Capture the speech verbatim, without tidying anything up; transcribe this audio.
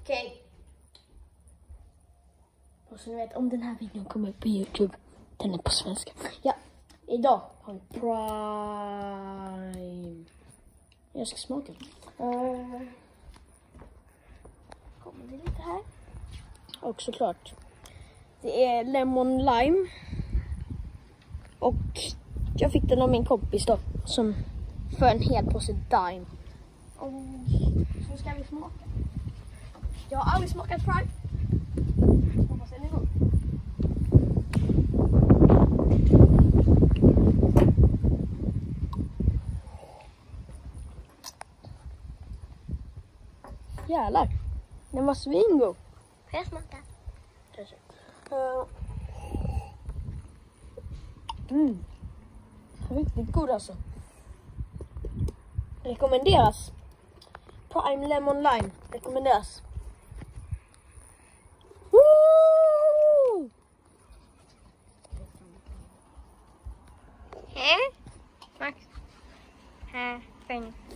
Okej. Okay. Och så ni vet, om den här videon kommer upp på YouTube, den är på svenska. Ja, idag har vi Prime. Jag ska smaka. Uh, kommer det lite här. Och såklart, det är lemon lime. Och jag fick den av min kompis då, som för en hel påse Dime. Och så ska vi smaka. Jag har aldrig smakat Prime. Hoppas den är god. Jävlar. Den var svingod. Får jag smaka? Kanske. Uh. Mm. Riktigt god alltså. Rekommenderas. Prime Lemon Lime. Rekommenderas. Woo! Här. Max. Här. Fäng.